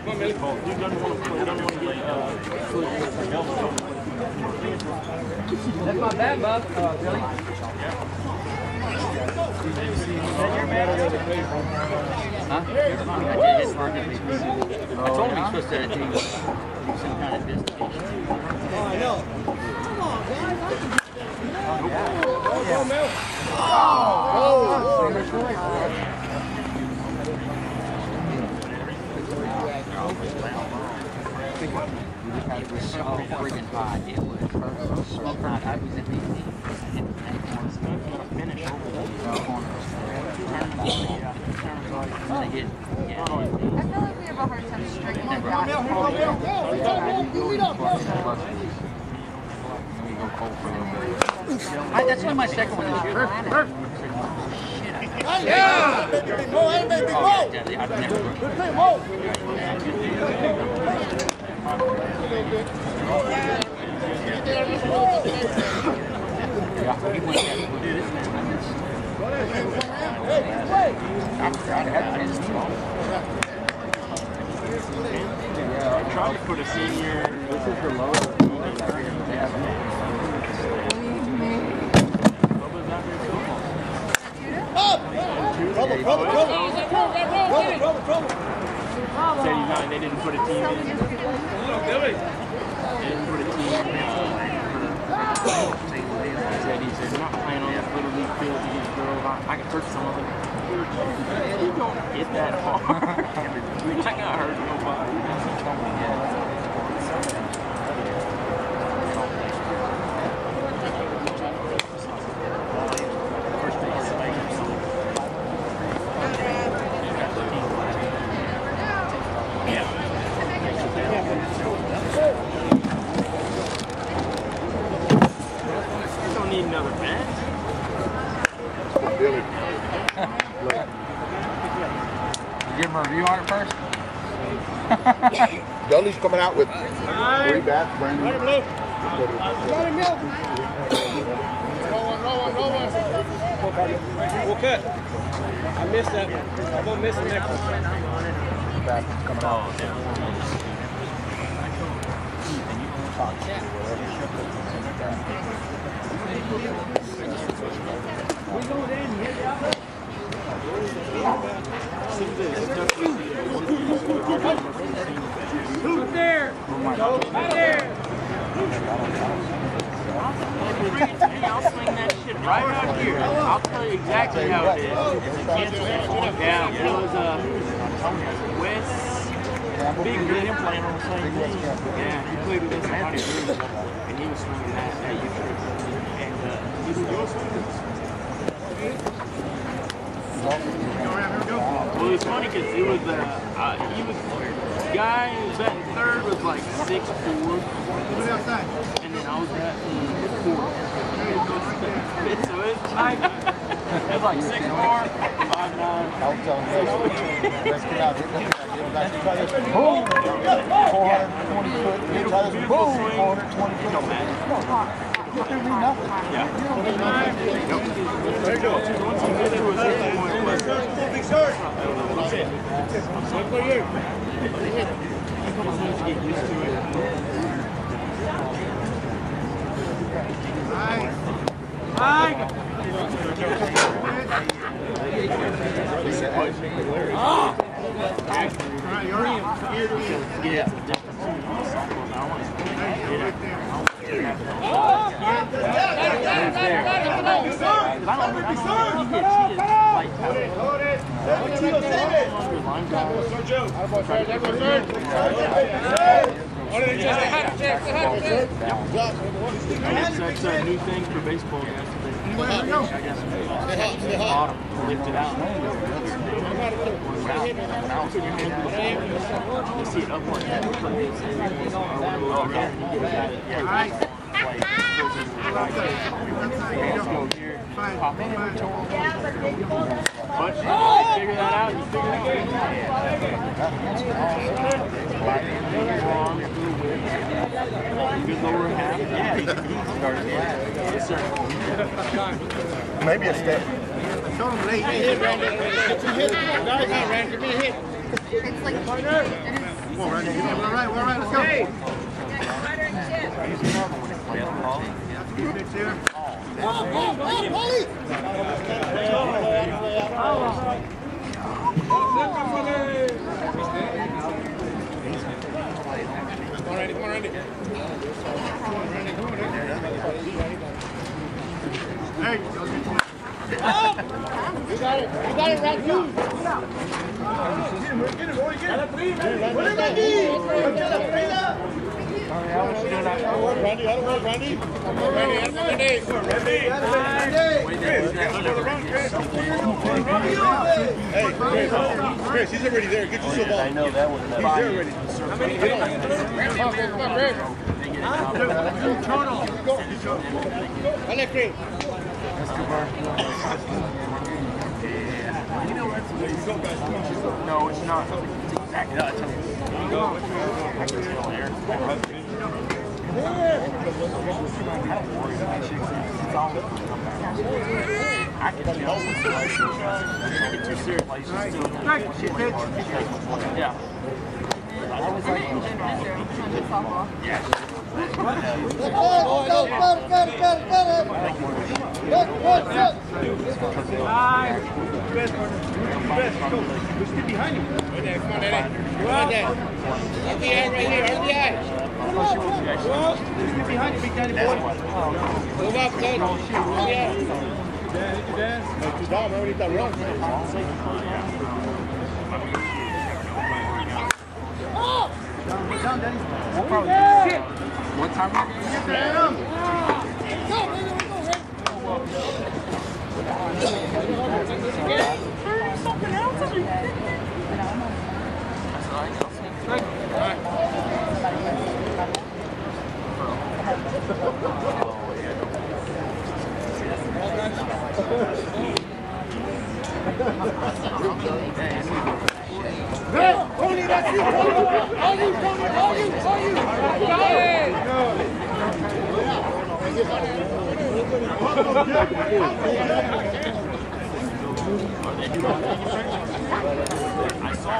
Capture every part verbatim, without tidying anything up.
He doesn't want to play. He doesn't want to get uh, That's not bad, bud. Uh, Billy. Huh? It's hard to be. I told him he's supposed to do some kind of investigation. Oh, I know. Come on, guys. Go, Mel. Oh! It was so freaking hot. It was smoke hot. I was in the finish over the corner. I feel like we have a hard time striking that back. I, that's only my second one this year. Yeah! Big Mo, hey, big Mo! I've never Good play, Mo! I tried to put a senior. This is the lowest. Trouble, trouble, trouble! Trouble, trouble, trouble! seventy-nine, they didn't put a team in. They didn't put a team in. Said he said, I'm not playing on this little league field against girls. I, I can hurt some of them. You don't hit that hard. You're not gonna hurt nobody. Review on it first. Dudley's coming out with three bats, brand new. Let him look. Let him milk. Roll one, roll one, roll one. We'll cut. I missed that one. I'm going to miss the next one. Back coming out. We go in and hit the outlet. Who's there? Right there. I'll swing that shit right out here. I'll tell you exactly how it is. Yeah, it was uh, Wes Big Green playing on the same team. Yeah, he played with us in Honey Green, and he was swinging that at you. And uh, he was your swinging. Well, it was funny because it was, uh, uh, he was, the guy who was batting third was like six four, and then I was batting fourth. So it was like, it was like six four, five nine. I was telling you, let's get out. Boom! four hundred twenty foot. Boom! four hundred twenty foot. No matter. You can read nothing. Yeah. There you go. Once you get to a certain point, Big Surge. One for you. Once you get used to it. Hi. Hi. Ah! Yeah. That's a new thing for baseball guys. I guess the bottom lift it out. You see it up like that. Pop in. But you figure that out, you figure that out. Good lower half. Yeah, he started yes, sir. Maybe a step. Show him late. Hit, Randy. Get some hit. Guys, Randy, give me a hit. It's like Partner. it is on, Randy. We're all right, we're all right, let's go. Hey. Come on, Randy, come on, Randy. Hey, oh! You got it, you got it, Randy. Get him, get him, boy, get him. Randy! Randy, out of work, Randy. Randy, out of Randy. Hey, Chris, Chris, he's already there. Get your ball. I know that one. He's there already. How many? Get on. Come on, come on, Chris. Total. I like Chris. You know what? No, it's not. It's exactly. No, it's I can tell. It's too serious. Yeah. Yeah. Let's go, go, go, go, go, go. Look, look, look. Best, best, go. Stay behind you. Right there, come on, Eddie. Come on, Dad. R B I right here, R B I. Stay behind you, big daddy boy. Move up, son. R B I. Dad, you dad. That's too dumb, man. We need that run. Oh! Down, daddy. We'll probably shit. What time are we going to get there? Go, baby, let's go, Ray. There's something else on you. Hey, Tony, that's you, Tony. All you, Tony, all you, all you. Got it. I saw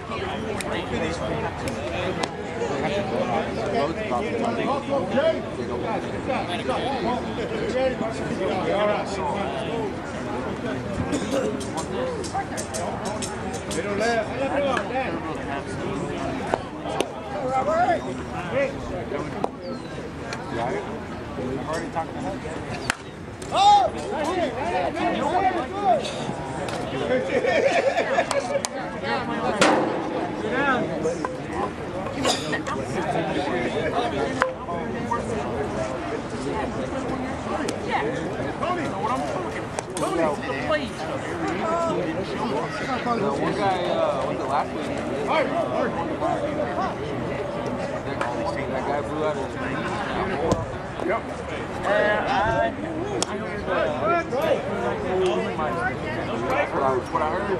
They don't laugh. I've already talked to her. Oh! Right here, right here, right here, good. Sit down. One guy, uh, was the last week? That guy blew out his knees. Yep. And I, I heard that. What I heard.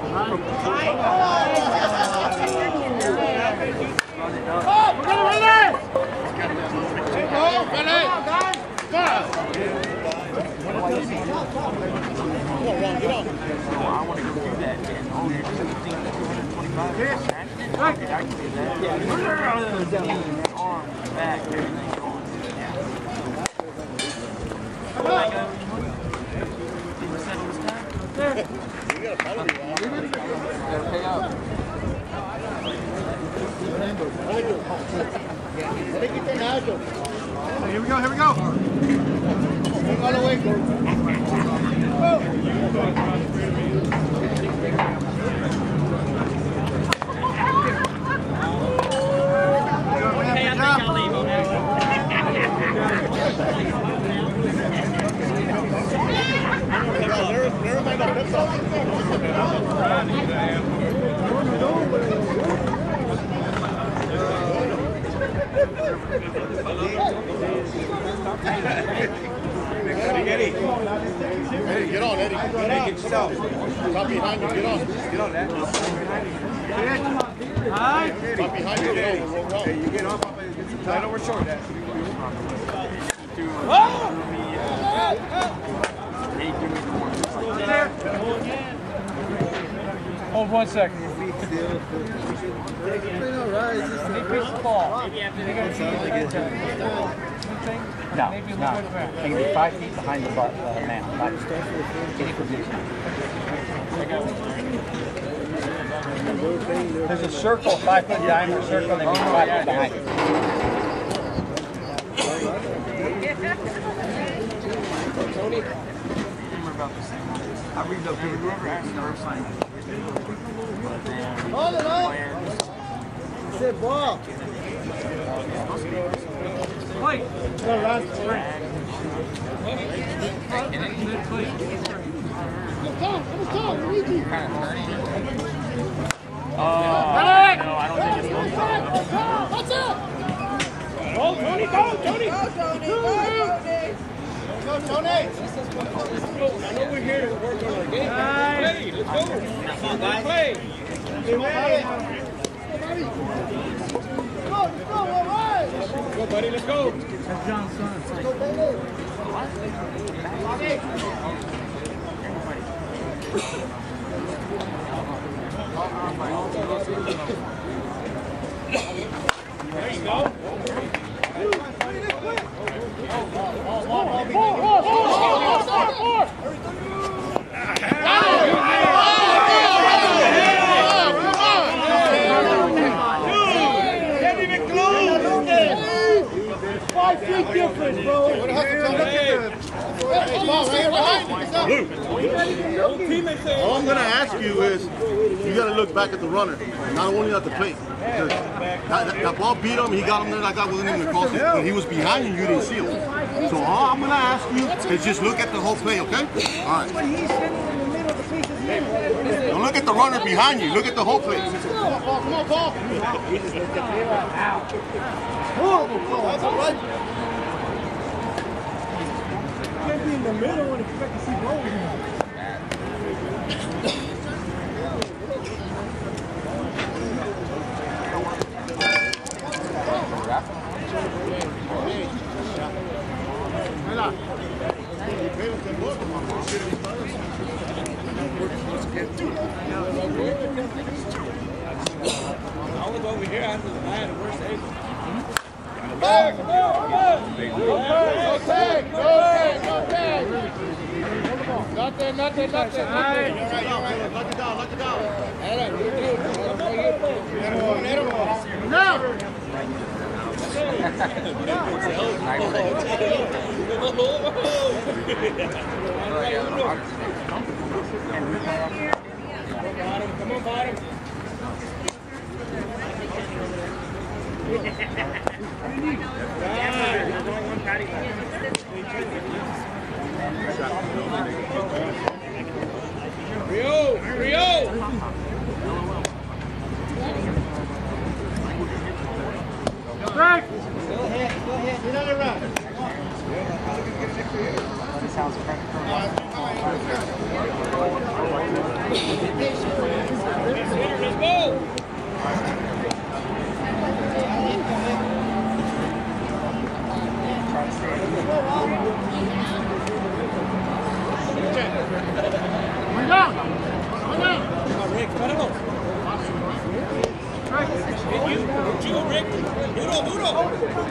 Oh, we're gonna run it! Go, run it! Go! Come on, Ron, get on. I want to go do that. Oh, you're doing the thing that's two twenty-five. Yes. I could do that. Yeah. Arm, back, everything on. Come on. Did you settle this time? You got a penalty, Ron. You gotta pay out. Here we go, here we go. Take all the way. Hey, I think I'll leave on that Eddie, Eddie. Eddie, get on, Eddie. Eddie, get yourself. Stop behind you, get on. Get on, Eddie. Hi. Stop behind you, get on. Hey, you get off of it. Get some tight over short, Dad. Hold one second. All right. pitch the ball. No, no. It can be five feet behind the bar, uh, man. Like any position. There's a circle, five foot diameter circle, and then five foot behind it. Tony? I read those people whoever asked the first time. Hold it up! He said ball. Play. No, run. Uh, no, I don't think it's supposed to. What's up? Go, Tony, go, Tony! Go, Tony! Go, Tony! I know we're here to work on our game. Play, let's go! Let's play! Come on, let's go, all right! Let's go, buddy, let's go! That's John's son. Let's go, baby! There you go. Five feet difference, bro. All I'm going to ask you is, you got to look back at the runner, not only at the plate. That, that, that ball beat him, he got him there like that, wasn't even across. When he was behind you, you didn't see him. So all I'm going to ask you is just look at the whole play, okay? All right. Don't look at the runner behind you, look at the whole play. Come on, Paul, come on, Paul. That's all right. You can't be in the middle and expect to see goals. I was over here after the I had the worst age. Back, come on, come on. Go tag, go tag, go tag. Nothing, nothing, nothing. All right, all right, all right. Lock it down, lock it down. All right, good, good. Now. Come on, bottom. Rio, Rio. Break. Go ahead, go ahead. Get on the run. That sounds Let's go. Come down. Come down. Come on, Rick. Cut it off. Hit you. Hit you, Rick. Duro, duro.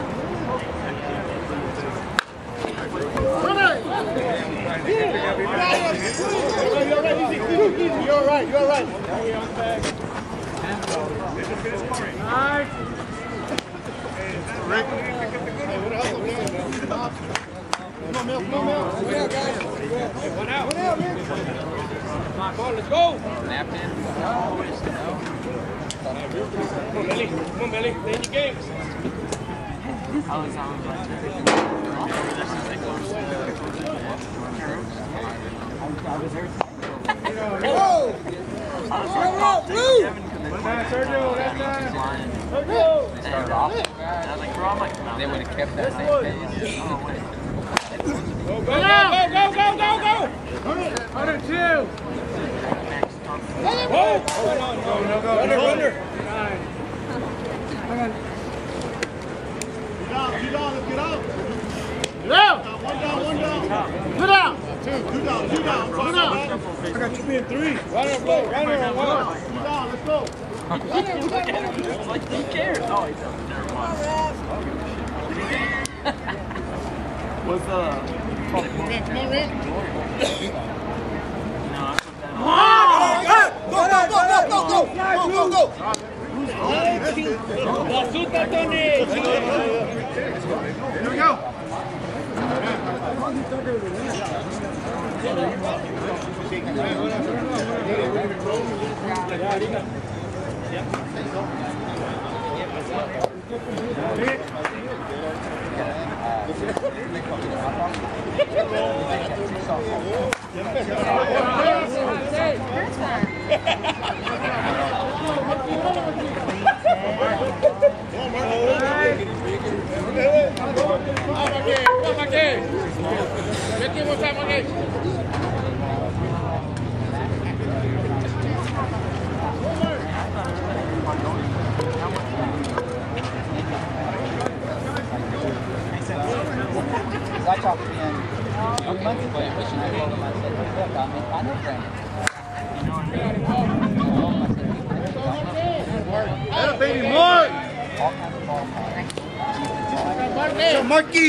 You're all right, you're all right. Nice. Rick. Come on, Mel, come on, Mel. One out, guys. One out. One out, man. Come on, let's go. napkin. Come on, Billy. Come on, Billy. Play your games. Whoa! Sergio, that's time. Sergio! They started off like that. I was like, bro, I'm like, they would have kept that same pace. Oh, wait. Go, go, go, go, go, go, go! one oh two. Whoa! No, no, no. Runner, runner. Get down, get down, let's get out. Get out! One down, one down. Get out! Two, two down, two down. Two down. I got two and three. Runner, go, runner, one. Two down, let's go. Like, who cares? always have there once. What's the? Come on, Rick. No, I put that on. Go, go, go, go, go, go, go, go. Basuta, Tony! Here we go. I talked to him a month ago, and I told him, I said, look, I'm in final Brandon. That baby Mark. All kinds of ball players. So Marky.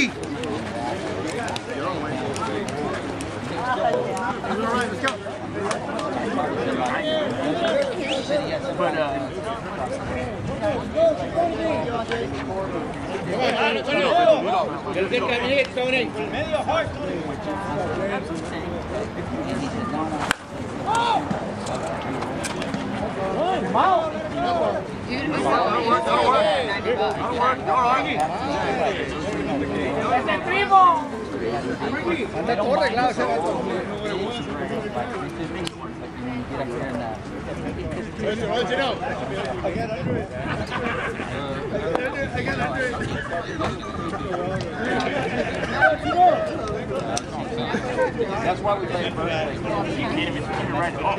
All right, let's go. But uh, Let's get that hit, Tony. Medio hard, Tony. Dude, we that'll work, that'll work. That'll work, don't argue. Anda todo arreglado ese vato. That's why we play first place. You can't even turn it right off.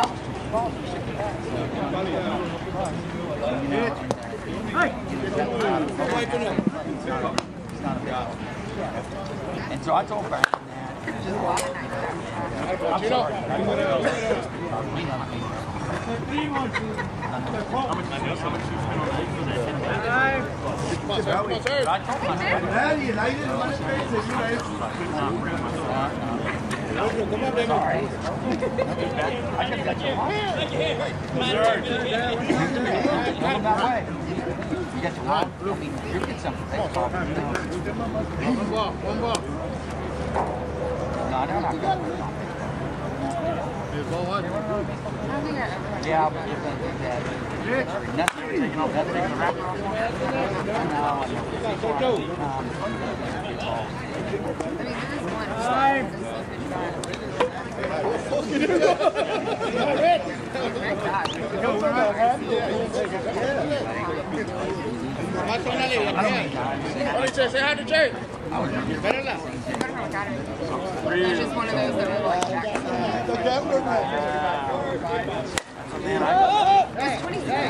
And so I told Brandon that. I'm sorry. You got to run. I mean, you get something. One ball, one ball. No, no, no. Yeah, but you're going to do that. Nothing. Taking off that thing, the wrapper off. Say hi to Jay. It's just one of those that were like back. There's twenty-six.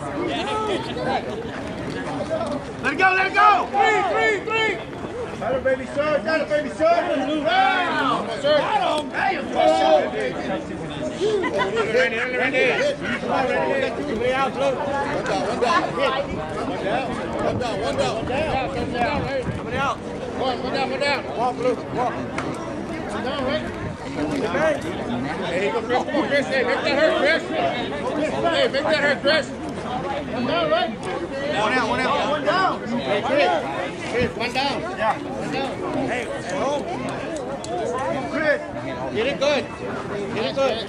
Let it go, let it go! Three, three, three! Got it, baby, sir. Got it, baby, sir. Wow! Sir. Got him. Hey, Ready, ready. Three out, look. One down, one down. One down, one down. One down, one down. Coming out. One, one down, one down. Walk, Luke, walk. One down, right? Hey, here you go, Chris. Come on, Chris. Hey, make that hurt, Chris. Hey, make that hurt, Chris. One down, right? One out, one out. One down. Hey, Chris. Chris, one down. Yeah. One down. Hey, home. Chris. Get it good. Get it good.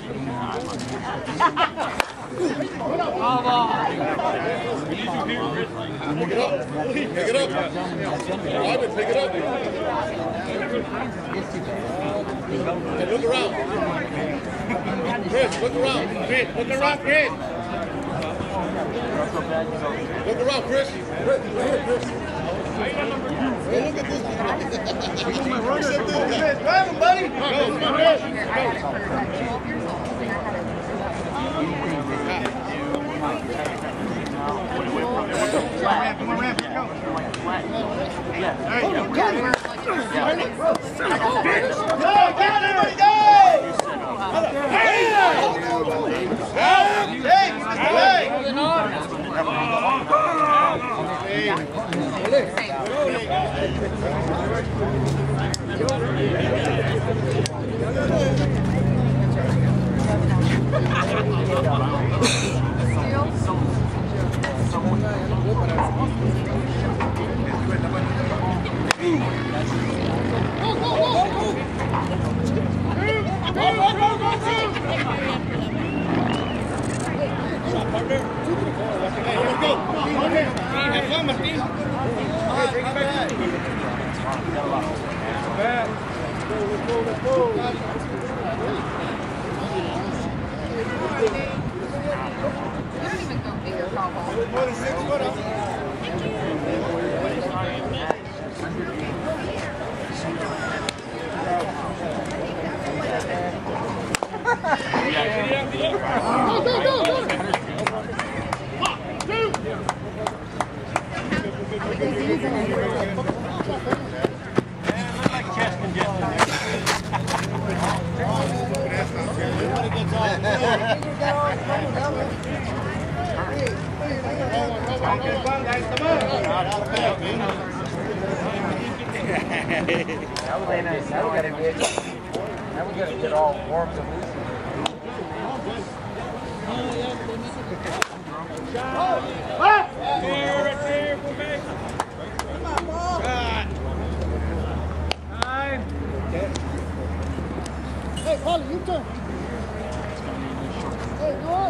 Pick it up. Pick it up. Robert, pick it up. Hey, look around. Chris, look around. Chris, look around, Chris. Look around, Chris. Chris, right here, Chris. Hey, look at this. Chris, grab him, buddy. I had it for like twelve years old. I think I had it. Come on, ramp, let's go. Yeah. There you go. Yeah, we're like, Go, get everybody, go! Hey! Hey! Hey! don't even go bigger call ball. More than six foot up. Go, go, go, go! One, two! Now we gotta get, now we gotta get all warm and loose. There, right there, go back. Shot. Time. Hey, Paulie, you turn. Hey, go on.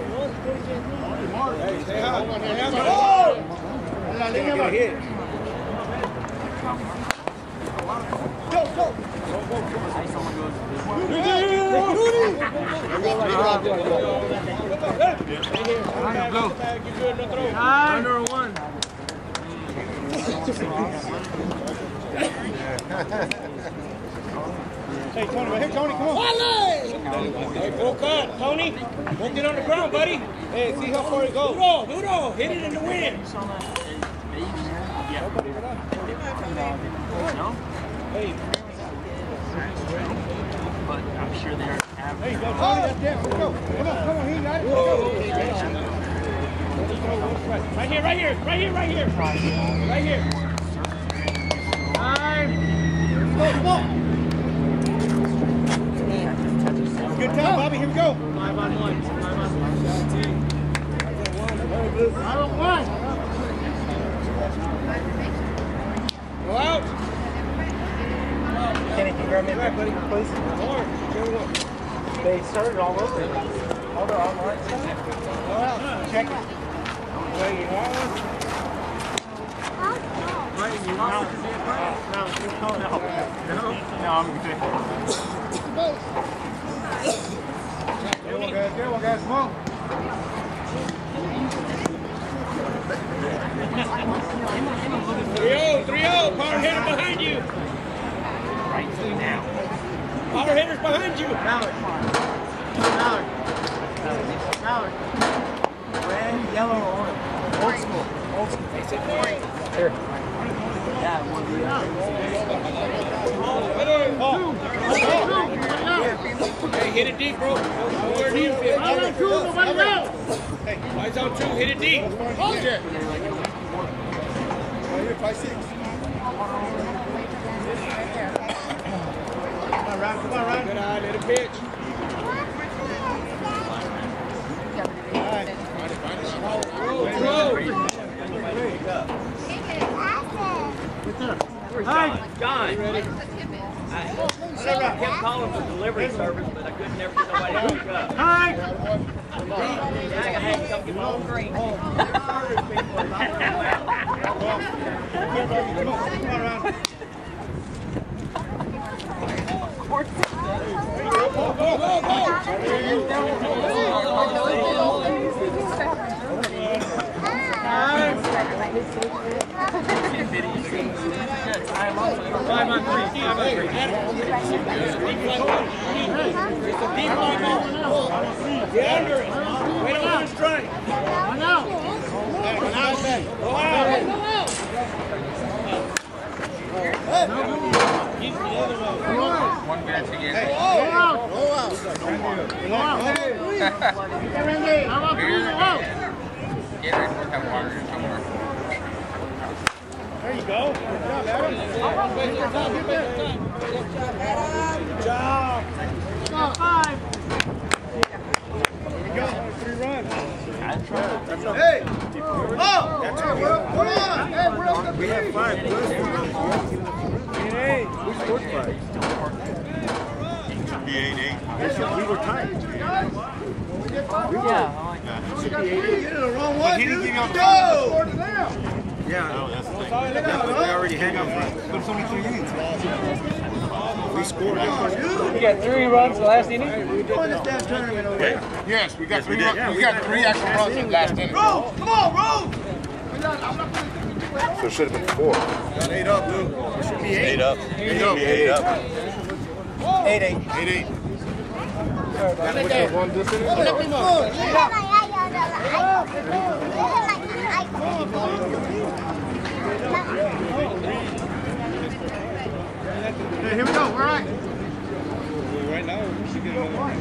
Hey, stay hot. Stay hot. Get hit. Go, go. Under one. Hey, Tony, hey, Tony, come on. Hey, full cut, Tony. Don't get on the ground, buddy. Hey, see how far it goes. Budo, Budo, hit it in the wind. No? Hey, But I'm sure they're Hey, go, Tony, that's down. Let's go. Come on, come on, he got it. Let's go. right here, right here, right here, right here. Right here. Time. Go, come on. Good time, Bobby. Here we go. Five on one. Five on one. Five on one. Go out. Kenny, can you grab me a back, buddy, please? More. They started all over. All their online stuff. Go out. Check it. Wait, you want one? Right, you want one? No, no, no, no, I'm good. Good one, guys. Good one, guys. Come on. three oh, three oh. Power hitter behind you. Right now. Power hitters behind you. Mallard. Mallard. Mallard. Red, yellow, or orange. Old school. Old school. Here. Yeah, one. Hey, hit it deep, bro. Where do you fit? Hey, lights out two. Hit it deep. Hold it. Five, six. Come on, Ryan. Come on, Ryan. Good eye. Let it pitch. John. John. I kept calling for delivery service, but I couldn't never get nobody to pick up. Hi. Now I had to come get my own green. Come on, Ryan. Go, go, go, go. Five on three. Five on three. It's a deep fly ball. Get under it. Wait on one strike. One out. One out. Go out. One minute to get. Hey, go out. Go out. Go out. Hey. How about three in a row? Get ready to have water somewhere. There you go. Good job, Adam. Good job. Five. There you go. Three runs. That's up. Hey! Oh! That's it. We're up. We're on. Hey, we're up. We have five. Hey. We scored five. It should be eight eight. We were tied. We get five. Yeah, I like that. We got three. You did the wrong one. He didn't give you all the Go! Yeah, No, that's the thing. they already had them. But it's only three innings. We scored. You got three runs the last inning? Yes, we got Yes, we three. did. We got three actual runs in the last inning. Roll! Come on, roll! So it should have been four. Eight up, Lou. It should be eight. Eight up. Eight up. Eight up. Eight, eight. Eight, eight. One this inning? Hey, here we go. We're right. Right now, we should get another one.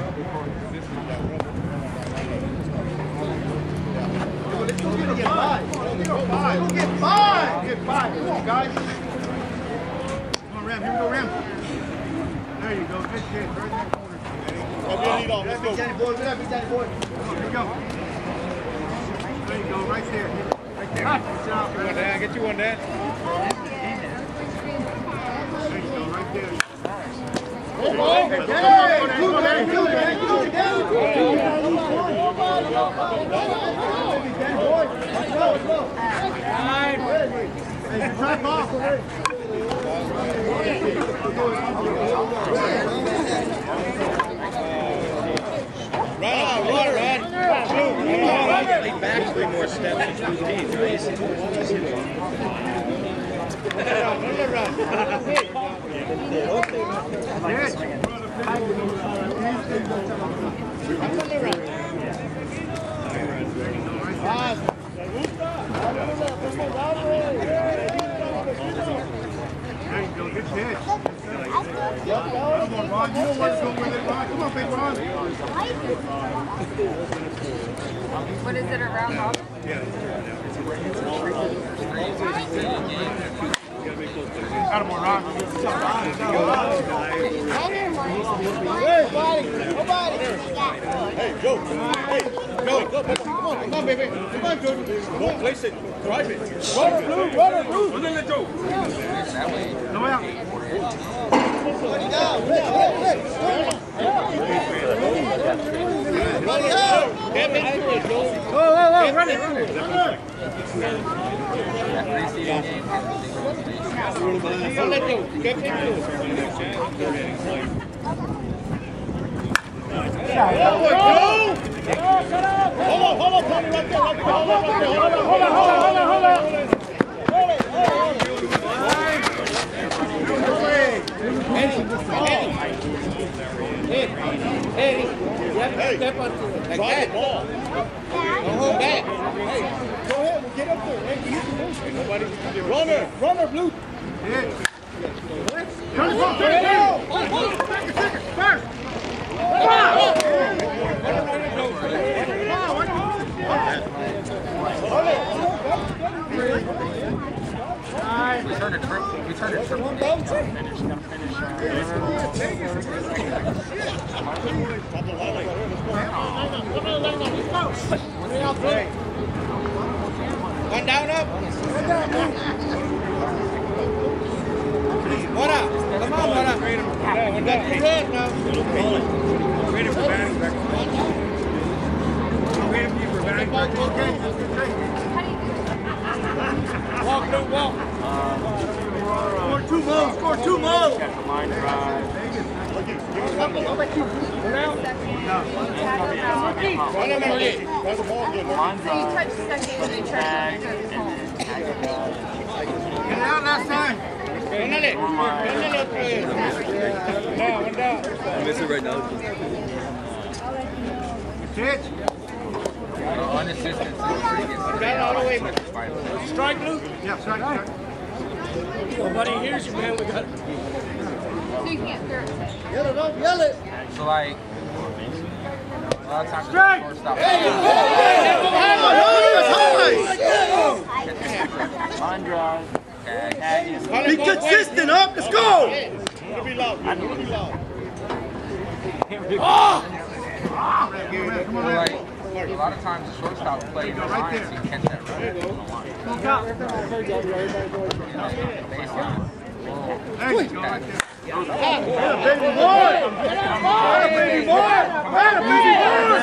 Let's go get five. Let's go five. Let's get five. Get five. Come on, guys. Come on, Ram. Here we go, Ram. There you go. Good kid. Right in that corner. Come here, lead off. Let's go. Danny boy. Get up, Danny boy. Come on, here we go. There you go. Right there. Right there. Good job. Get one, Dad. Get you one, Dad. There you go. Right there. Hey, Hey, good, Danny. Good, Danny. Good, Danny. Hey, drop off. Run, run, run. Lead back three more steps into the team, right? There you go, good pitch. Come on, Ron. You know where to go with it, Ron. Come on, big Ron. What is it, a round off? Attaboy, Ron. Hey, buddy. Nobody. Hey, Joe. Hey, Joe. Go, baby. Come on. Come on, baby. Come on, Joe. Don't place it. Drive it. Runner, blue. Runner, blue. Run in the Joe. No out. Whoa, whoa, whoa, run it, run it. Hold on, hold on, Tony, right there, right there. Hold on, right there. Hold on, hold on, hold on, hold on. Hold it, hold Hey, hey, you have to step onto it. Like Drive that. the ball. Don't hold back. Hey, go ahead, we'll get up there. Hey, you can move. Nobody. Runner, runner, blue. Turn the ball, turn it down. First. We turned a trip. We turned a trip. Finish. Gotta finish. One down, up. One up. Come on, one up. Yeah, one down. Two red now. Ready for batting back. Ready for batting back. Walk, don't walk. Score two more, score two more. Line drive. One of them get. That's the ball good. Line So you drive. touch second and then try to Get it out last time. Ándale. Ándale otra vez. Now, one down. Miss it right now. Pitch. Unassisted. So pretty good. Down all the way. Strike, Luke. Yeah, strike, strike. Nobody hears you, man. We got. So you can't throw it. Yell it up, yell it. So like, a lot of times the shortstop. Line drive. Be consistent, up. Let's go. It'll be loud, man. It'll be loud. Come on, So man. like, a lot of times the shortstop play in the line, so you catch that run. There you go. Look out. There you go, right there. Baby boy! Atta baby boy! Atta baby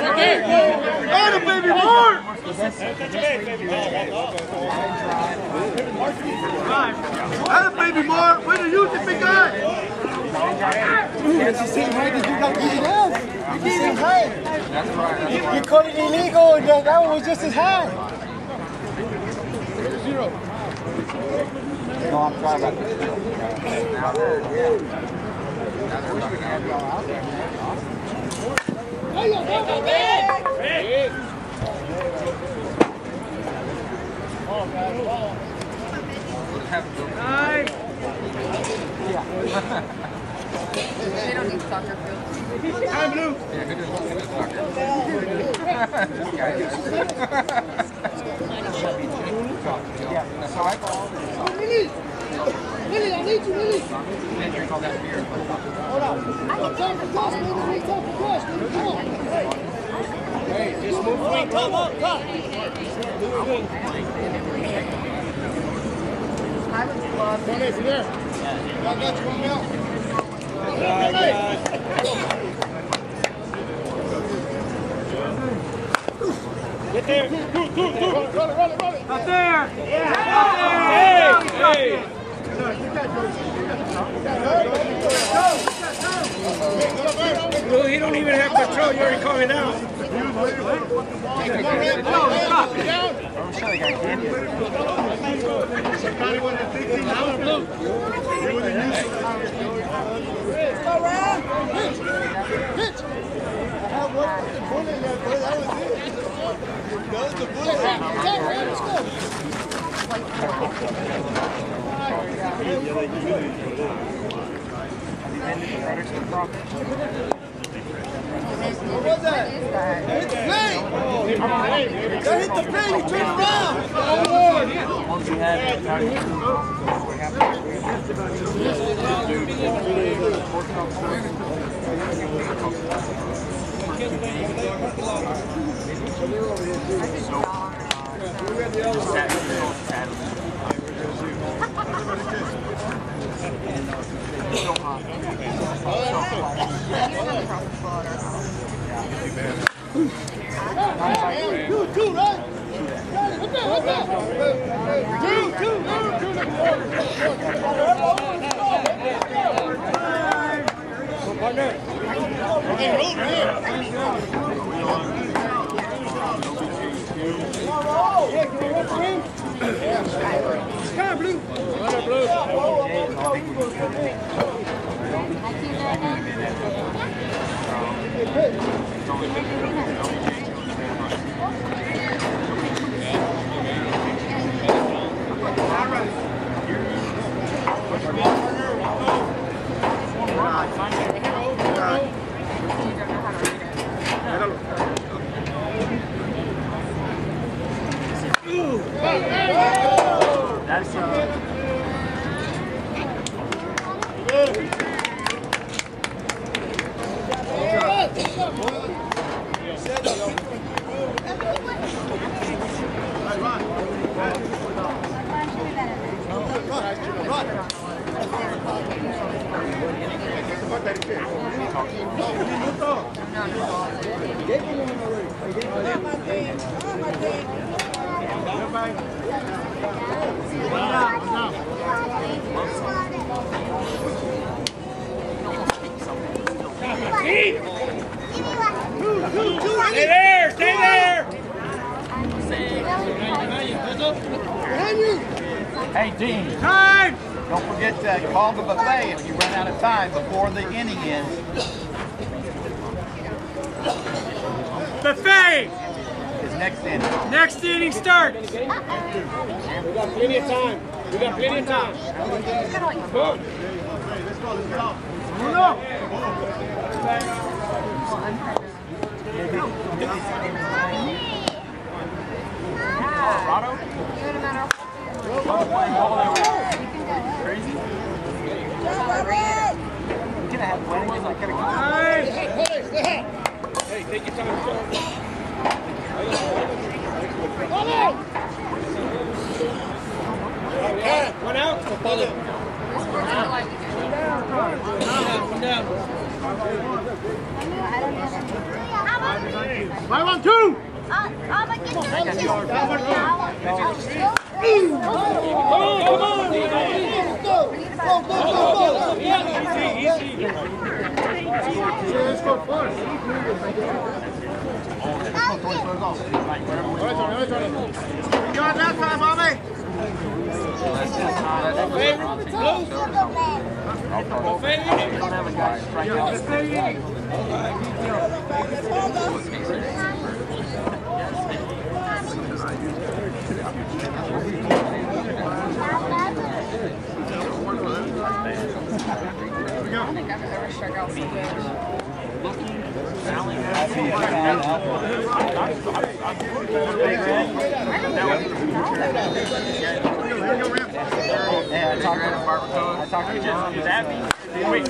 boy! Atta baby boy! That baby more. Way to use it, big guy. That's the same height that you got beaten up. It's the same height. That's right. You called it illegal, and that, that one was just as high. Zero. No, I'm trying about this. Now they're, yeah. Now they're looking at it. Hey, yo, go, go, man! Oh, God, ball. Nice. They don't need soccer fields. Time, Blue. Yeah, who doesn't want to soccer? This guy does. Yeah, that's how I call it. Willie! Willie, I need you, Willie! Then drink all that beer. Hold on. Time for cross, baby. Wait, time for cross, baby. Come on. Hey, just move quick. Come up, come. I would love One there, there. I got you, one out. Hey. Get there. Two, two, two. Run it, run it, run it, run it. Up there! Yeah. Up there! Hey! Hey! Well, he don't even have control. You already called it out. Go around. Pitch. Pitch. I have one with the bullet in there, boy. That was it. That was the bullet. Tap, man. Let's go. What was that? What is that? Hit the plane! That hit the plane, you turn around! Once you have it, now you Two, two, right? What's that? What's that? Two, two, two, partner. Hey, roll here. Yeah, can we run for him? Yeah. Come on, Blue. Run it, Blue. That's uh Stay there! Stay there! Hey, Dean, Time! don't forget to call the buffet if you run out of time before the inning ends. Buffet! Is next inning. Next inning starts! We got plenty of time. We got plenty of time. Go. Uno! Colorado? Crazy? Gonna have weddings like gotta go. Nice! Hey, take your time, sir. One out. One down. Five on two! I'm gonna get you. Come on, come on. so fun. You got that time, mommy? I don't think I've ever struck out so good. Yeah, I talked to I talked to John. Wait,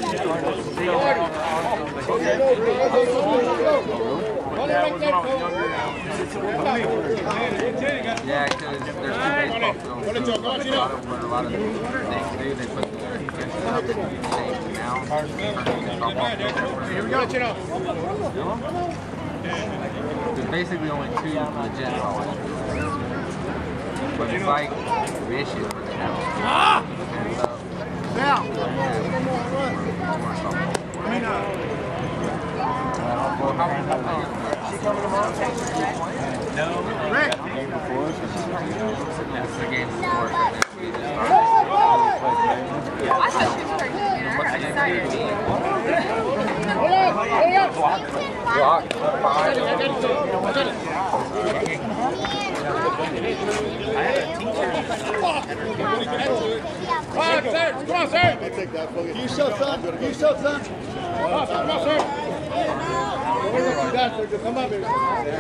yeah, because there's two baseball fields. So a lot of what a lot of things do, they put the fences up and change the mound. Here we go, Chino. There's basically only two legit colors. But it's like vicious for the house. Ah! And so, Now. I mean, uh, well, how many times she coming tomorrow? No. Rick. That's the game before. I thought she was pregnant. I got excited. Block. Five. I had a teacher. Come on, sir. Come on, sir. You shut son. You shut son. Come on, come on, sir. Come on, baby.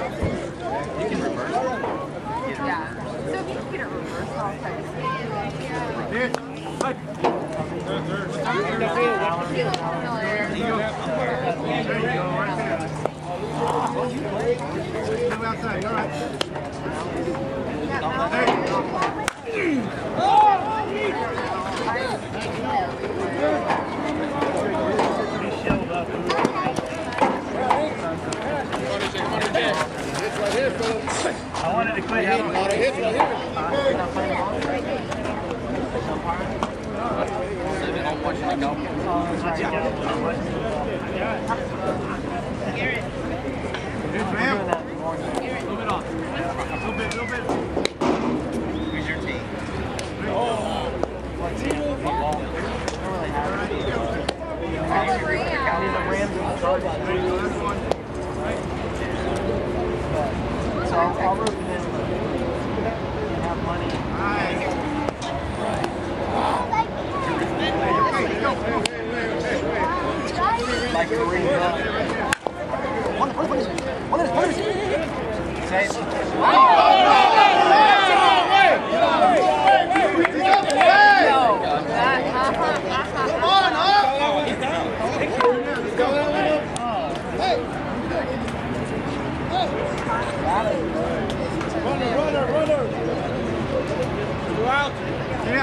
Yeah. So if you can get a reverse, I'll text you. Outside, all right. I wanted to quit having a lot of hits right here. Who's your team? So I'll, I'll root them in. Have money. Like Green Buck. One, one, one, one, one. Same. Runner, runner, runner. Go out. Yeah.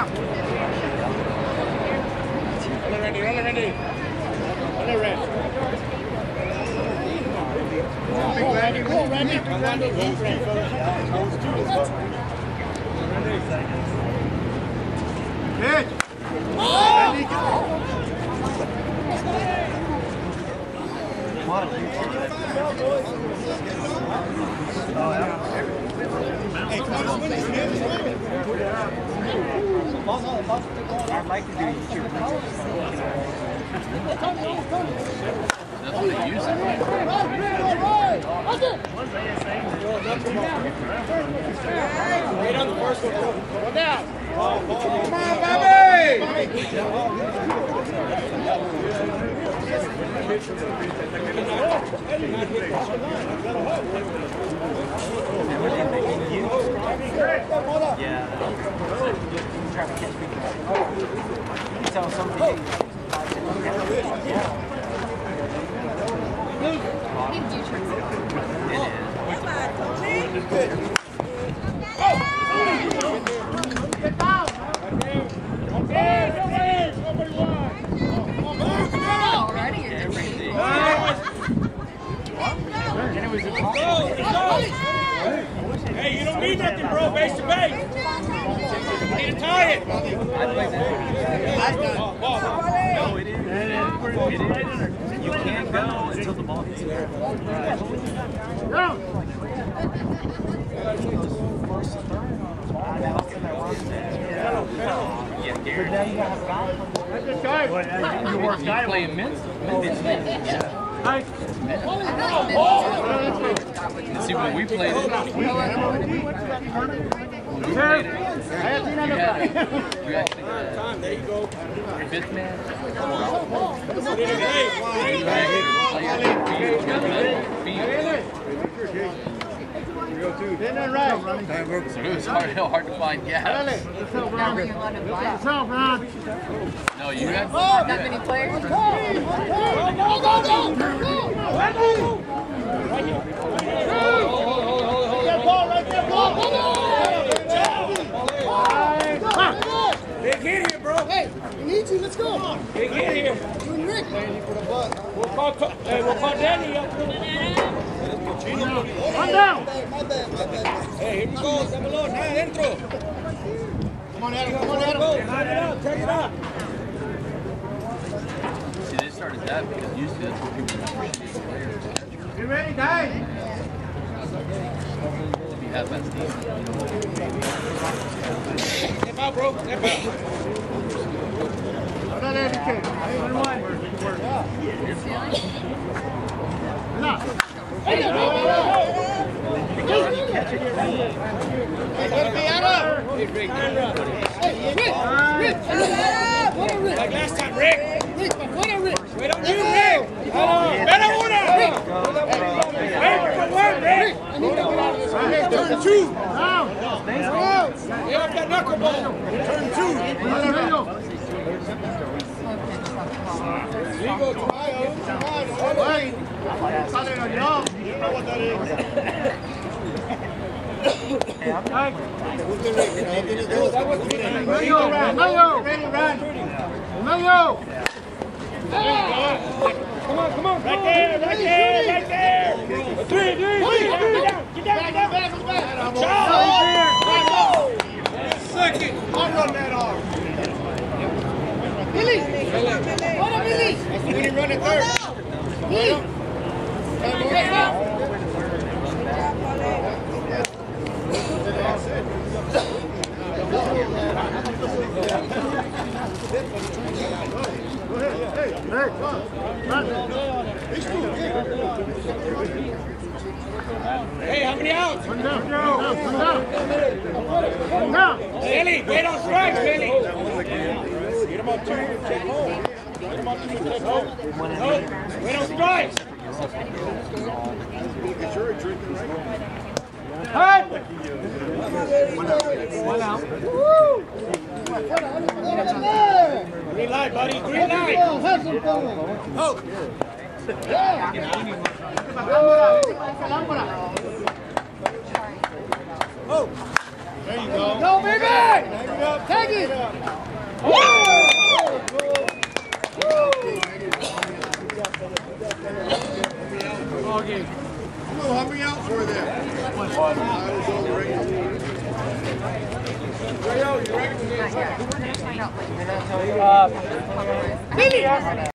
Runner ready, runner ready. Runner ready. Big Randy, go Randy. Big Randy, go Randy. Pitch. Randy, go. Hey, come on, swing it, swing it, swing it. I'd like to do your That's what they use it. Wait on the first one. Go down. Come on, Bobby! Yeah. Trying to catch people. You tell somebody. Already a different thing. Hey, you don't need nothing, bro. Base to base. You need to tie it. I play that. Ball, ball. No, it is. It is. You can't go until the ball hits you. Yeah, Gary. You were playing men's. See, when we played it, we played it. You actually got there you go. Your fifth man. So it was hard, hard to find gaps. Now were you allowed to buy? No, you had That many players? Go, go, go, go! That ball right there, ball! Big hit here, bro. Hey, we need you, let's go! Big hit here. You and Rick. We'll call, hey, we'll call Danny up. One down! Hey, here we go. Estamos los, nada adentro. Come on, Adam, come on, Adam! Check it out, check it out. See, they started that because usually that's what people appreciate players. You ready, guys? If you have that team. Step out, bro. Step out. I'm not educated. One, one. Enough. Hey, go, go, go! Hey, let me out of! Hey, Rick. Hey, Rick! Rick! What a Rick! Like last time, Rick. Rick, what a Rick! Wait up, you, Rick. Better una. Hey, good work, Rick. I need to get out of this one. Turn two! Now! Hey, up that knuckleball. Turn two! Legal to Wait! Sale on y'all. You know what that is. Mayo! Mayo! Mayo! Come on, come on. Right there, right there, right there. Three, three, three. Get down, get down, get down. Charles! Second. I'll run that arm. Billy! What up, Billy? That's when he run it third. Billy! Hey, Hey, how many outs? One down, one down, one down. One down. Billy, wait on strikes, Billy. Get him on two, check home. Get him on two, check home. No, wait on strikes. Hey! One out. Green light, buddy, green light. Oh. Oh! There you go. Go, baby! Take it! Come on, help me out for that. Yeah, yeah. We're gonna find out later. Billy!